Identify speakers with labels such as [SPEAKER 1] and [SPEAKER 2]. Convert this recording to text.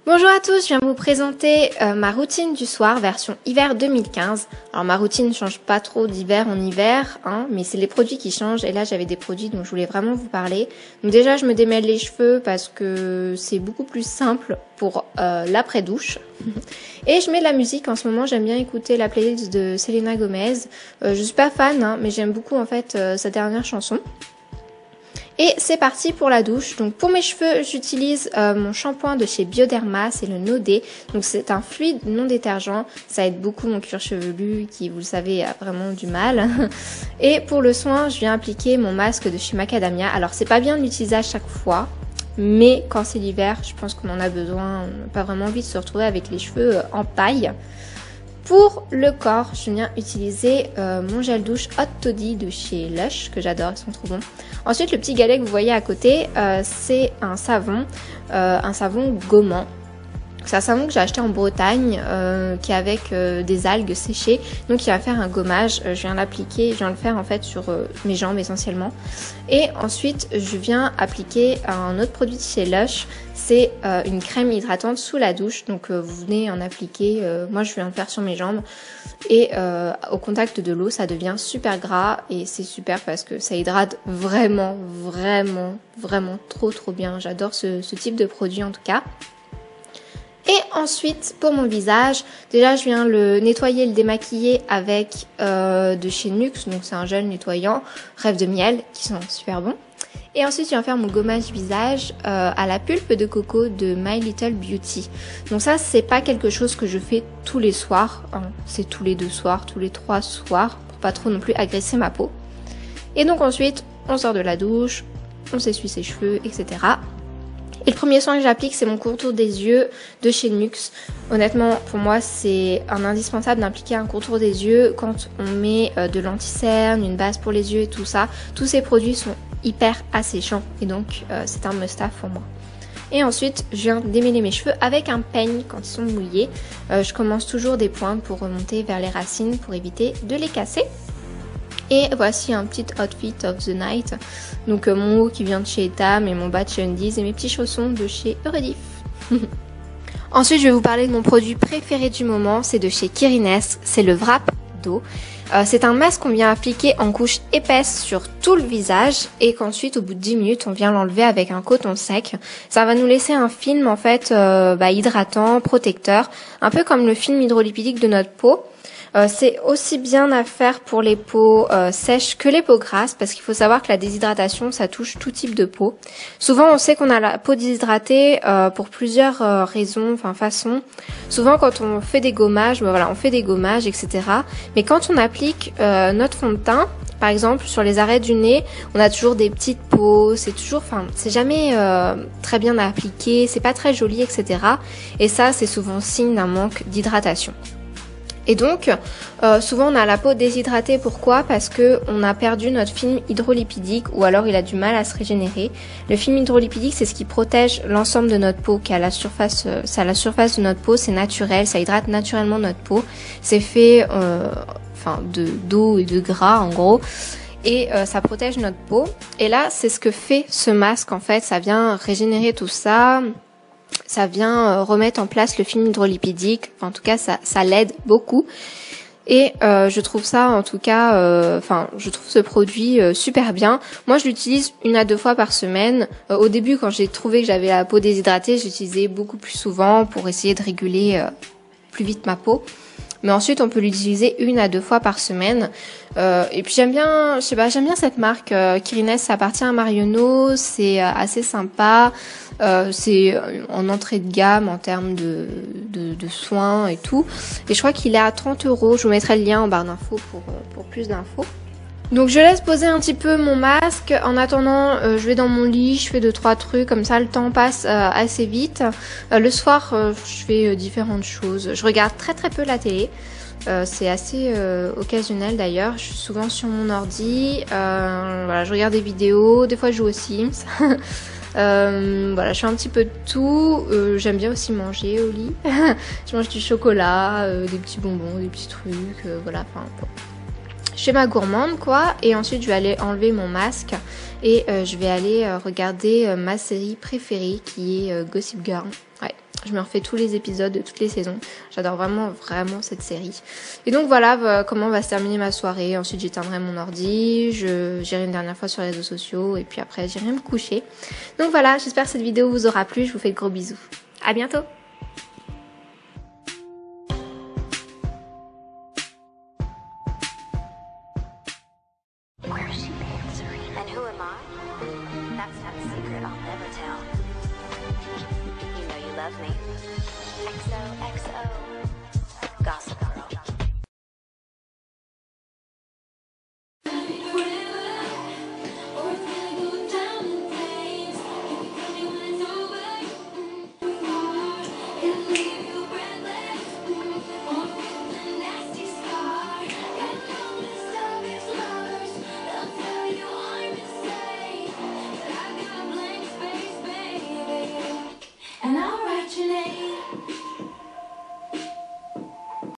[SPEAKER 1] Bonjour à tous, je viens vous présenter ma routine du soir version hiver 2015. Alors ma routine ne change pas trop d'hiver en hiver, hein, mais c'est les produits qui changent et là j'avais des produits dont je voulais vraiment vous parler. Donc déjà je me démêle les cheveux parce que c'est beaucoup plus simple pour l'après-douche. Et je mets de la musique, en ce moment j'aime bien écouter la playlist de Selena Gomez. Je suis pas fan, hein, mais j'aime beaucoup en fait sa dernière chanson. Et c'est parti pour la douche. Donc pour mes cheveux, j'utilise mon shampoing de chez Bioderma, c'est le No Day. Donc c'est un fluide non détergent, ça aide beaucoup mon cuir chevelu qui, vous le savez, a vraiment du mal. Et pour le soin, je viens appliquer mon masque de chez Macadamia. Alors c'est pas bien de l'utiliser à chaque fois, mais quand c'est l'hiver, je pense qu'on en a besoin. On n'a pas vraiment envie de se retrouver avec les cheveux en paille. Pour le corps, je viens utiliser mon gel douche Hot Toddy de chez Lush, que j'adore, ils sont trop bons. Ensuite, le petit galet que vous voyez à côté, c'est un savon gommant. C'est un savon que j'ai acheté en Bretagne, qui est avec des algues séchées, donc il va faire un gommage. Je viens l'appliquer, je viens le faire en fait sur mes jambes essentiellement. Et ensuite, je viens appliquer un autre produit de chez Lush, c'est une crème hydratante sous la douche. Donc vous venez en appliquer, moi je viens le faire sur mes jambes. Et au contact de l'eau, ça devient super gras et c'est super parce que ça hydrate vraiment trop bien. J'adore ce type de produit en tout cas. Et ensuite, pour mon visage, déjà je viens le nettoyer, le démaquiller avec de chez Nuxe, donc c'est un gel nettoyant, Rêve de miel, qui sont super bons. Et ensuite, je viens faire mon gommage visage à la pulpe de coco de My Little Beauty. Donc ça, c'est pas quelque chose que je fais tous les soirs, hein. C'est tous les 2 soirs, tous les 3 soirs, pour pas trop non plus agresser ma peau. Et donc ensuite, on sort de la douche, on s'essuie ses cheveux, etc. Et le premier soin que j'applique, c'est mon contour des yeux de chez Nuxe. Honnêtement, pour moi, c'est un indispensable d'appliquer un contour des yeux quand on met de l'anti-cerne, une base pour les yeux et tout ça. Tous ces produits sont hyper asséchants et donc c'est un must-have pour moi. Et ensuite, je viens démêler mes cheveux avec un peigne quand ils sont mouillés. Je commence toujours des pointes pour remonter vers les racines pour éviter de les casser. Et voici un petit outfit of the night. Donc mon haut qui vient de chez Etam et mon bas de chez Undies et mes petits chaussons de chez Eurodif. Ensuite, je vais vous parler de mon produit préféré du moment. C'est de chez Kirines. C'est le Wrap d'eau. C'est un masque qu'on vient appliquer en couche épaisse sur tout le visage et qu'ensuite, au bout de 10 minutes, on vient l'enlever avec un coton sec. Ça va nous laisser un film en fait hydratant, protecteur, un peu comme le film hydrolipidique de notre peau. C'est aussi bien à faire pour les peaux sèches que les peaux grasses parce qu'il faut savoir que la déshydratation ça touche tout type de peau. Souvent on sait qu'on a la peau déshydratée pour plusieurs raisons, façons. Souvent quand on fait des gommages, on fait des gommages etc. Mais quand on applique notre fond de teint, par exemple sur les arrêts du nez, on a toujours des petites peaux, c'est jamais très bien à appliquer, c'est pas très joli etc. Et ça c'est souvent signe d'un manque d'hydratation. Et donc, souvent on a la peau déshydratée. Pourquoi? Parce que on a perdu notre film hydrolipidique ou alors il a du mal à se régénérer. Le film hydrolipidique, c'est ce qui protège l'ensemble de notre peau, qui est à la surface, de notre peau, c'est naturel, ça hydrate naturellement notre peau. C'est fait, d'eau et de gras en gros. Et ça protège notre peau. Et là, c'est ce que fait ce masque en fait. Ça vient régénérer tout ça. Ça vient remettre en place le film hydrolipidique. En tout cas, ça l'aide beaucoup. Et je trouve ça, en tout cas, je trouve ce produit super bien. Moi, je l'utilise 1 à 2 fois par semaine. Au début, quand j'ai trouvé que j'avais la peau déshydratée, j'utilisais beaucoup plus souvent pour essayer de réguler plus vite ma peau. Mais ensuite, on peut l'utiliser 1 à 2 fois par semaine. Et puis j'aime bien cette marque. Kirines, ça appartient à Marionneau. C'est assez sympa. C'est en entrée de gamme en termes de soins et tout. Et je crois qu'il est à 30 €. Je vous mettrai le lien en barre d'infos pour plus d'infos. Donc je laisse poser un petit peu mon masque. En attendant, je vais dans mon lit, je fais 2-3 trucs, comme ça le temps passe assez vite. Le soir, je fais différentes choses. Je regarde très peu la télé. C'est assez occasionnel d'ailleurs. Je suis souvent sur mon ordi. Je regarde des vidéos, des fois je joue aux Sims. Je fais un petit peu de tout. J'aime bien aussi manger au lit. Je mange du chocolat, des petits bonbons, des petits trucs, je fais ma gourmande quoi, et ensuite je vais aller enlever mon masque et je vais aller regarder ma série préférée qui est Gossip Girl. Ouais, Je me refais tous les épisodes de toutes les saisons. J'adore vraiment cette série. Et donc voilà comment va se terminer ma soirée. Ensuite j'éteindrai mon ordi, j'irai une dernière fois sur les réseaux sociaux et puis après j'irai me coucher. Donc voilà, j'espère que cette vidéo vous aura plu. Je vous fais de gros bisous. À bientôt!
[SPEAKER 2] And who am I? That's not a secret I'll never tell. You know you love me. XOXO. Gossip Girl.
[SPEAKER 3] And I'll write your name